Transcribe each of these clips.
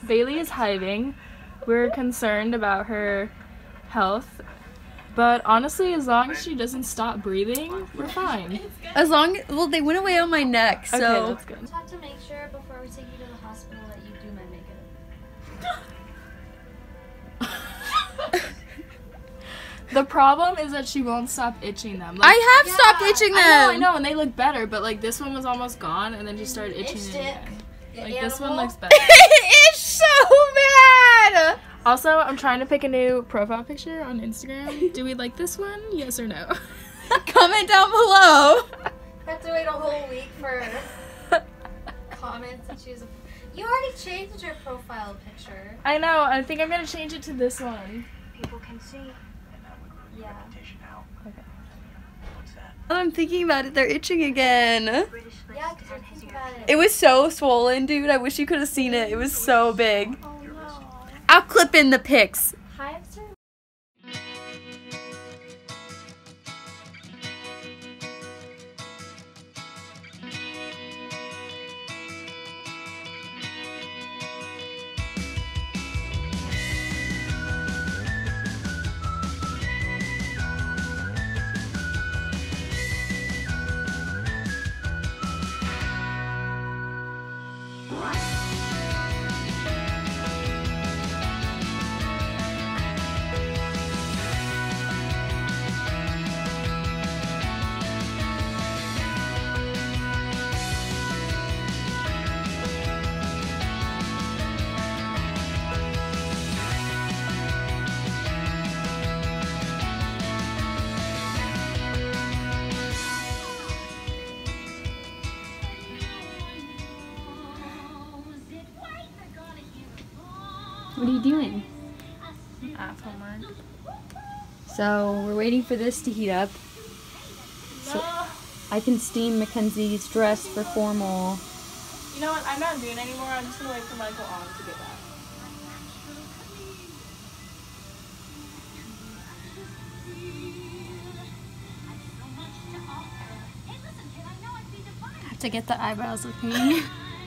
Bailey is hiving. We're concerned about her health. But honestly, as long as she doesn't stop breathing, we're fine. As long as, well, they went away on my neck, so. Okay, that's good. I just have to make sure before we take you to the hospital that you do my makeup. The problem is that she won't stop itching them. Like, I have stopped itching them. I know, and they look better, but like this one was almost gone, and then she started itching it again. Like this one looks better. It's so bad. Also, I'm trying to pick a new profile picture on Instagram. Do we like this one? Yes or no? Comment down below. I have to wait a whole week for comments to choose. You already changed your profile picture. I know. I think I'm gonna change it to this one. People can see. Yeah. Okay. I'm thinking about it. They're itching again. Yeah, because you're thinking about it. It was so swollen, dude. I wish you could have seen it. It was so big. Oh no. I'll clip in the pics. Hives are. What are you doing? Homework. So we're waiting for this to heat up. So I can steam Mackenzie's dress for formal. You know what? I'm not doing anymore. I'm just gonna wait for Michael on to get back. I have to get the eyebrows looking.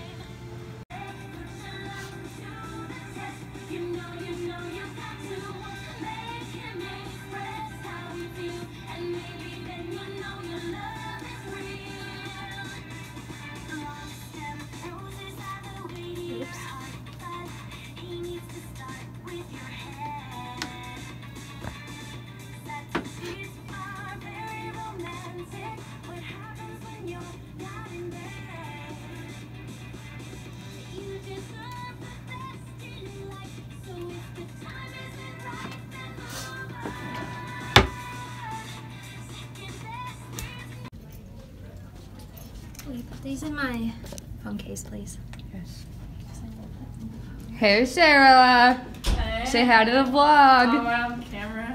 Will you put these in my phone case, please? Yes. Hey, Sarah. Hey. Say hi to the Oh, vlog. we're on camera.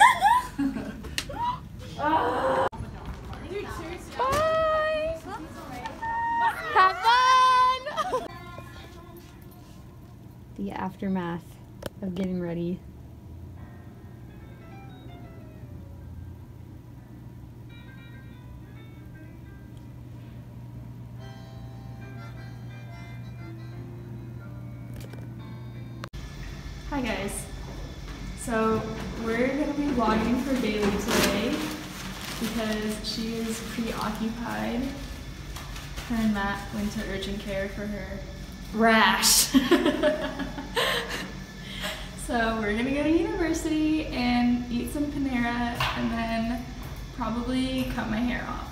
Bye. Have fun. The aftermath of getting ready. Hi guys. So we're gonna be vlogging for Bailey today because she is preoccupied. Her and Matt went to urgent care for her rash. So we're gonna go to university and eat some Panera and then probably cut my hair off.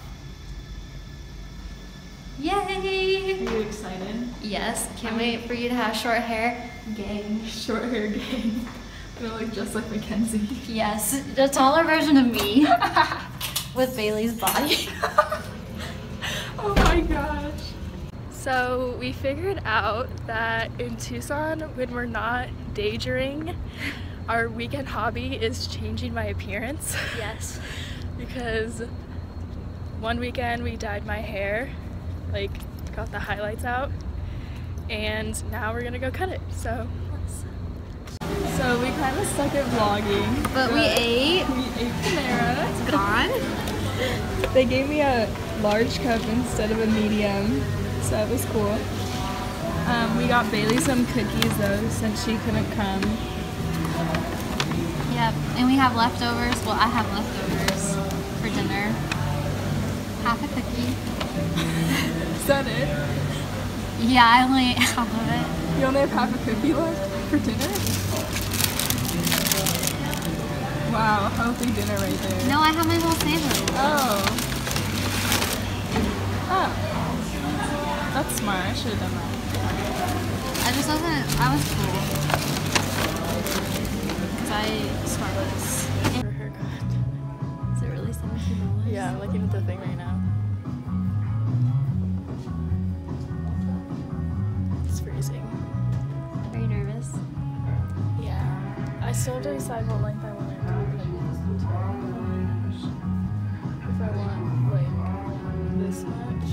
Yay! Are you excited? Yes, can't wait for you to have short hair. Gang. Short hair gang. I'm gonna look just like Mackenzie. Yes, the taller version of me with Bailey's body. Oh my gosh. So we figured out that in Tucson, when we're not daydreaming, our weekend hobby is changing my appearance. Yes. Because one weekend we dyed my hair, like got the highlights out, and now we're gonna go cut it. So we kind of suck at vlogging. But we ate. We ate Panera. It's gone. They gave me a large cup instead of a medium, so that was cool. We got Bailey some cookies though since she couldn't come. Yep, and we have leftovers. Well, I have leftovers for dinner. Half a cookie. Is that it? Yeah, I only ate half of it. You only have half a cookie left for dinner? Wow, healthy dinner right there. No, I have my whole sandwich. Oh. Oh. That's smart. I should have done that. I was full. Because I Starbucks. For her haircut. Is it really $17? Yeah, I'm looking at the thing right now. It's freezing. Are you nervous? Yeah. I still have to decide what length I want it to be. If I want, like, this much,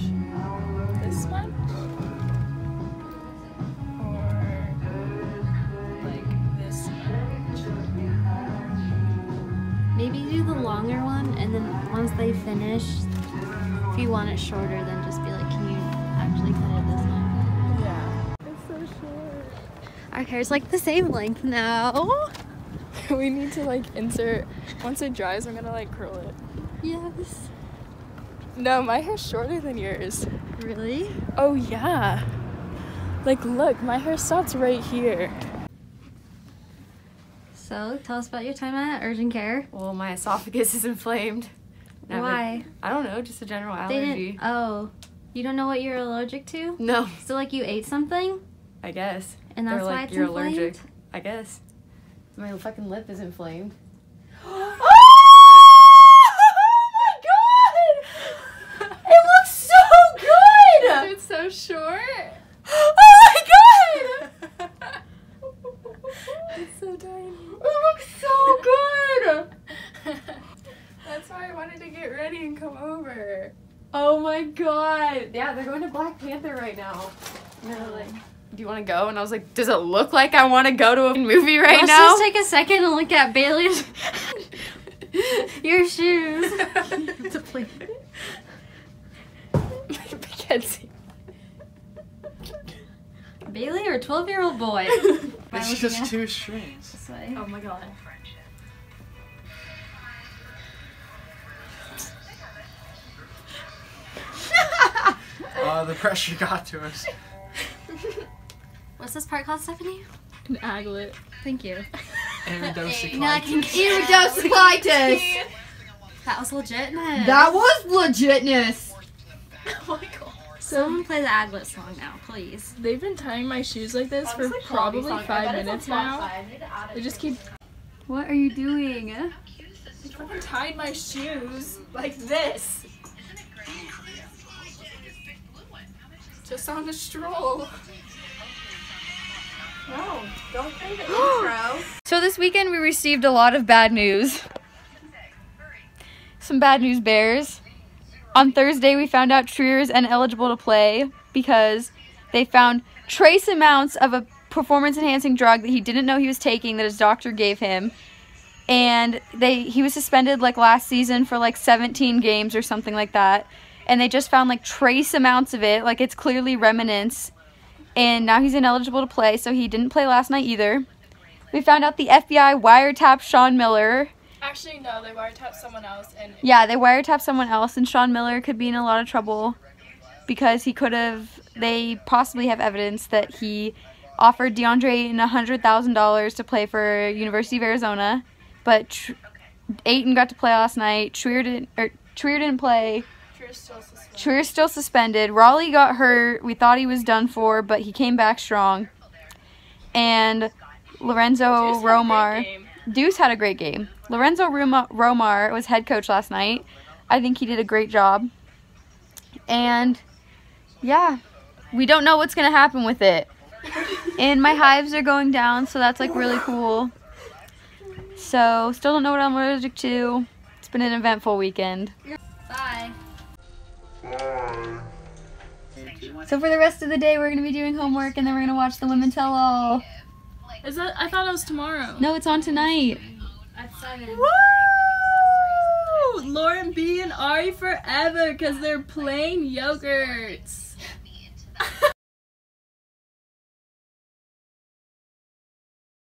or, like, this much. Maybe do the longer one, and then once they finish, if you want it shorter, then just be like, can you actually cut it this long? Yeah. It's so short. Our hair's like the same length now. We need to, like, insert, once it dries, I'm gonna, like, curl it. Yes. No, my hair's shorter than yours. Really? Oh, yeah. Like, look, my hair stops right here. So, tell us about your time at urgent care. Well, my esophagus is inflamed. Why? I don't know, just a general They allergy. didn't. Oh, you don't know what you're allergic to? No, So, like, you ate something, I guess. and that's They're why like, it's you're inflamed? allergic. I guess. My fucking lip is inflamed. Oh my god! It looks so good! It's so short. Oh my god! It's so tiny. It looks so good! That's why I wanted to get ready and come over. Oh my god! Yeah, they're going to Black Panther right now. And they're like, do you want to go? And I was like, does it look like I want to go to a movie right Let's now? just take a second and look at Bailey's your shoes. To play. Mackenzie. Bailey or 12-year-old boy? It's just two strings. This way. Oh my god. The pressure got to us. What's this part called, Stephanie? An aglet. Thank you. Endodosiglitis. That was legitness. That was legitness. Oh my god. Someone play the aglet song now, please. They've been tying my shoes like this for probably 5 minutes now. They just keep What are you doing? fucking tied my shoes like this. Just on a stroll. No, don't play the intro. So this weekend we received a lot of bad news. Some bad news bears. On Thursday we found out Trier is ineligible to play because they found trace amounts of a performance-enhancing drug that he didn't know he was taking that his doctor gave him. And he was suspended like last season for like 17 games or something like that. And they just found like trace amounts of it, like it's clearly remnants. And now he's ineligible to play, so he didn't play last night either. We found out the FBI wiretapped Sean Miller. Actually, no, they wiretapped someone else. And Yeah, they wiretapped someone else, and Sean Miller could be in a lot of trouble because they possibly have evidence that he offered DeAndre Ayton $100,000 to play for University of Arizona, but Ayton got to play last night. Trier didn't play. Trier's still suspended. Raleigh got hurt. We thought he was done for, but he came back strong. And Lorenzo Romar. Deuce had a great game. Lorenzo Romar was head coach last night. I think he did a great job. And yeah, we don't know what's going to happen with it. And my hives are going down, so that's like really cool. So still don't know what I'm allergic to. It's been an eventful weekend. Bye. So for the rest of the day, we're going to be doing homework, and then we're going to watch the Women Tell All. is that? I thought it was tomorrow. No, it's on tonight. At 7. Woo! Lauren B and Ari forever because they're plain yogurts.